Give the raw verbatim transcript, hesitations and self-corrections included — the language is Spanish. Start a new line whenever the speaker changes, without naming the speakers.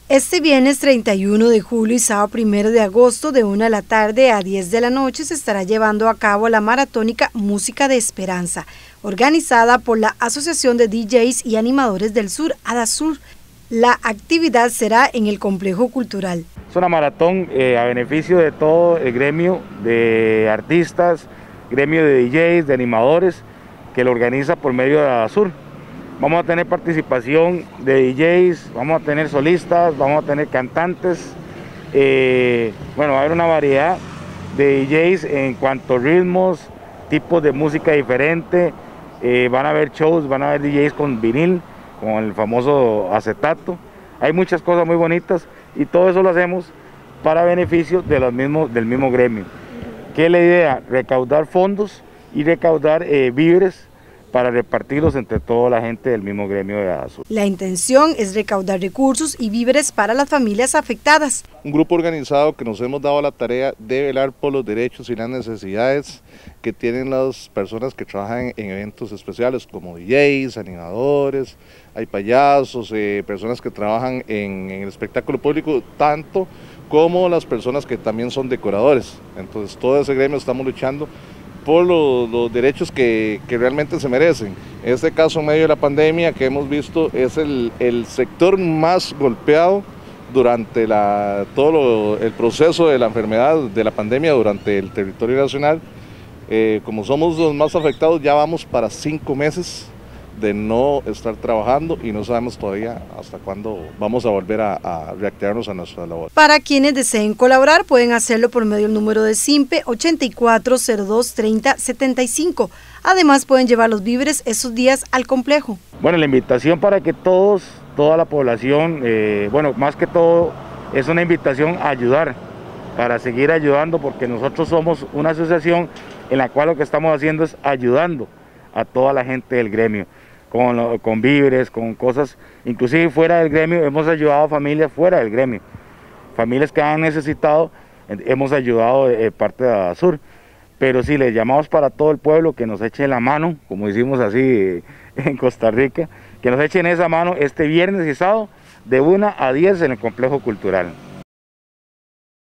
Este viernes treinta y uno de julio y sábado primero de agosto de una de la tarde a diez de la noche se estará llevando a cabo la maratónica Música de Esperanza, organizada por la Asociación de D Js y Animadores del Sur, ADASUR. La actividad será en el Complejo Cultural.
Es una maratón eh, a beneficio de todo el gremio de artistas, gremio de D Js, de animadores, que lo organiza por medio de ADASUR. Vamos a tener participación de D Js, vamos a tener solistas, vamos a tener cantantes, eh, bueno, va a haber una variedad de D Js en cuanto a ritmos, tipos de música diferente, eh, van a haber shows, van a haber D Js con vinil, con el famoso acetato, hay muchas cosas muy bonitas y todo eso lo hacemos para beneficio de los mismos, del mismo gremio. ¿Qué es la idea? Recaudar fondos y recaudar eh, víveres para repartirlos entre toda la gente del mismo gremio de ADASUR.
La intención es recaudar recursos y víveres para las familias afectadas.
Un grupo organizado que nos hemos dado la tarea de velar por los derechos y las necesidades que tienen las personas que trabajan en eventos especiales como D Js, animadores, hay payasos, eh, personas que trabajan en, en el espectáculo público, tanto como las personas que también son decoradores. Entonces todo ese gremio estamos luchando por los, los derechos que, que realmente se merecen. En este caso, en medio de la pandemia que hemos visto, es el, el sector más golpeado durante la, todo lo, el proceso de la enfermedad, de la pandemia durante el territorio nacional. Eh, como somos los más afectados, ya vamos para cinco meses de no estar trabajando y no sabemos todavía hasta cuándo vamos a volver a, a reactivarnos a nuestra labor.
Para quienes deseen colaborar pueden hacerlo por medio del número de SIMPE ochenta y cuatro cero dos treinta setenta y cinco. Además pueden llevar los víveres esos días al complejo.
Bueno, la invitación para que todos, toda la población, eh, bueno, más que todo es una invitación a ayudar, para seguir ayudando, porque nosotros somos una asociación en la cual lo que estamos haciendo es ayudando a toda la gente del gremio. Con, con víveres, con cosas, inclusive fuera del gremio, hemos ayudado a familias fuera del gremio, familias que han necesitado, hemos ayudado de, de parte de ADASUR, pero sí les llamamos para todo el pueblo que nos echen la mano, como decimos así eh, en Costa Rica, que nos echen esa mano este viernes y sábado de una a diez en el Complejo Cultural.